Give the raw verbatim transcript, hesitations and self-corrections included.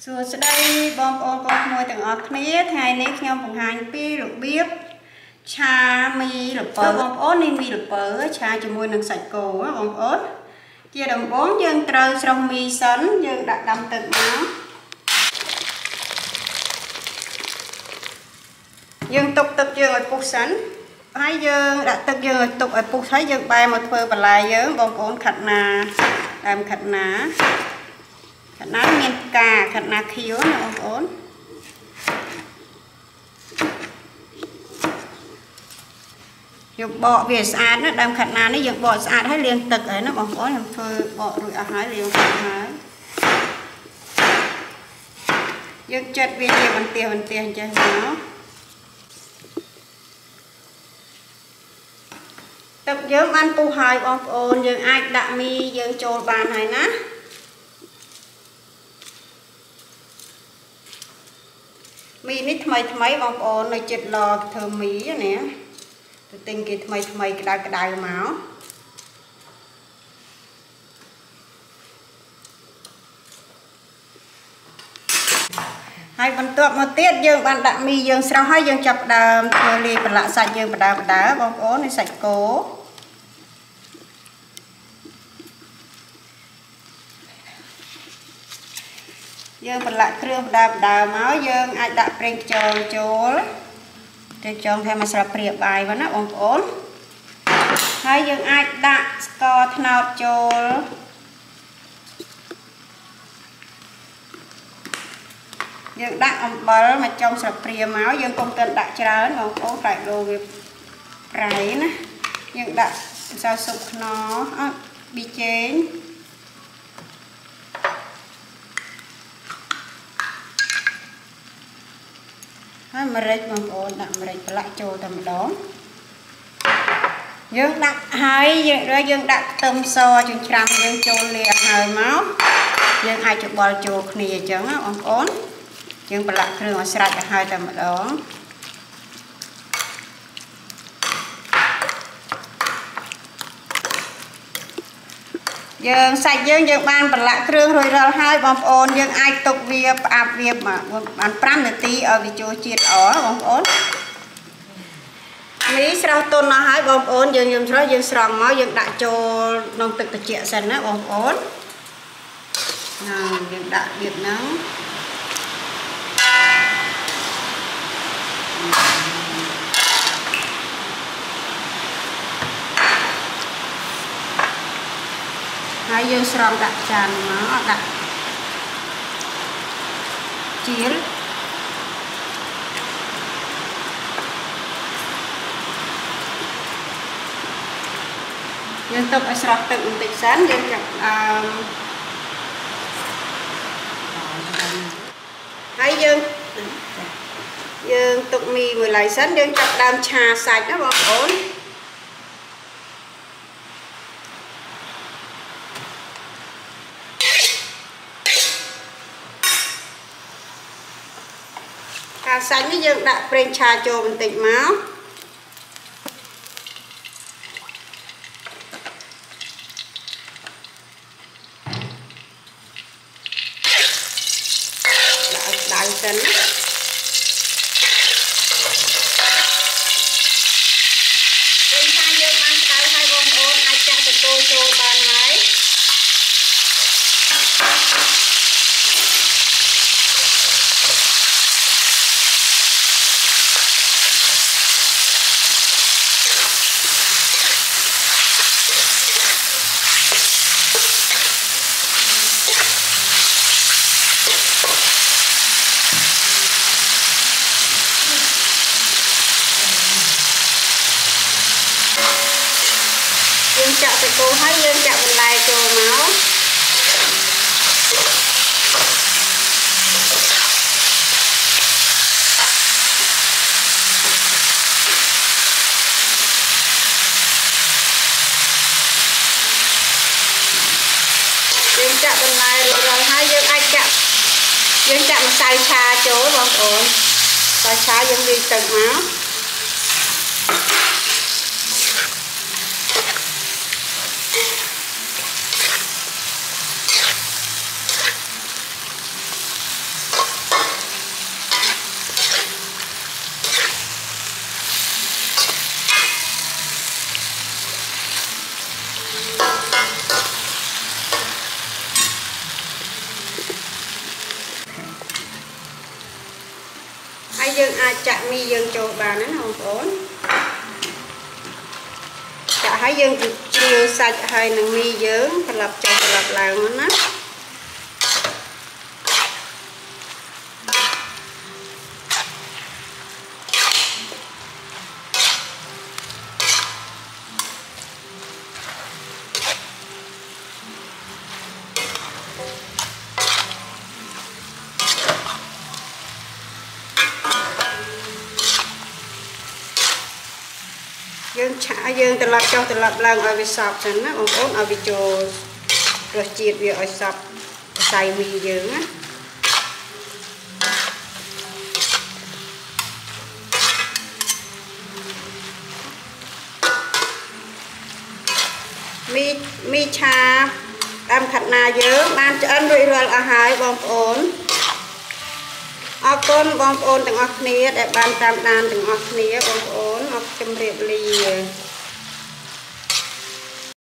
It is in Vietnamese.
Rồi sau đây bom bom bom môi từng ở khía thay nếp nhau bằng hành pi được biết cha mi được bờ bom ớt nên mi được bờ cha cho môi nâng sạch cổ á bom ớt chia đồng bốn dương trâu xong mi sấn dương đặt đâm từng máu dương tục tục dương ở phục sấn hai dương đặt tục dương ở tục ở phục thấy dương bay một phơi và lại dương bom ớt khặt nà làm khặt ná khặt ná miên cà khặt ná khiếu nè bom ớt dùng bọ về sạch nó đâm khặt ná nó dùng bọ sạchให้liên tục ấy nó bom ớt làm phơi bọ rồi ở hái liền hái dương chật về nhiều bằng tiền bằng tiền cho nó tập dưỡng ăn pu hai bom ôn dương ai đã mi dương trôi bàn này ná mi nít mấy mấy bom ôn này chật lò thơ mí nè tình kì mấy mấy cái đai cái đai máu hai phần tượng một tiết dương bạn đạm mi dương sau hai dương chập đàm thôi li và lạ sạch dương và đá và đá bóng ố này sạch cố dương và lạ krương đá đá máu dương ai đã preng tròn chố trên tròn theo mà sập priệp bài và nó bóng ố hai dương ai đã co thao chố dương đặt ông bờ mà trong sập priệp máu dương công tên đã trả nó có phải đồ việc rải nè dương đặt sao sụp nó bị chế hai mà rệt bằng ổn đặt mà rệt lại trồ tầm đó dương đặt hai dương rồi dương đặt tôm so chừng trăm dương trôn liền hơi máu dương ai chụp bò chuột nè chẳng á ông ổn dương bật lại đường ở sạch hai tầm đó dương sạch dương dương ban bật lại đường rồi rồi hai bom ôn dương ai tục việc áp việc mà bán pram để tí ở vị chỗ chiết ở bom ôn mỹ sau tôn nó hai bom ôn dương dương sau dương sòng máu dương đại cho nông thực thực chuyện sân á bom ôn dương đại việc nắng hai dương sòng đặt tràn nó đặt chiên dương tục ở sòng tự tịch sáng dương chặt hai dương dương tục mì người lại sẵn dương chặt đam trà sạch nó bọc ổn trà sạch với dương đã preng trà cho bình tĩnh máu đại tính dương chạm thì cô thấy dương chạm mình lại cho máu dương chạm mình lại rồi rồi hai dương ai chạm dương chạm sai xa chỗ bọn ổn sai xa dương đi từng máu dương ai chạm mi dương cho bà nó không ổn chả hãy dương chiều sạch hay nâng mi dưỡng thật lập cho thật lập làm nó dương chả dương từ lập cho từ lập lần ở vị sọp chẳng á ông ốm ở vị chồ rồi chiết việc ở sọp xài mì dưỡng á mi mi chà đam khát na dưỡng ban cho anh rồi rồi ở hai bông ổn ở con bông ổn từng óc nia để ban tam đan từng óc nia bông ổn óc châm riệp lì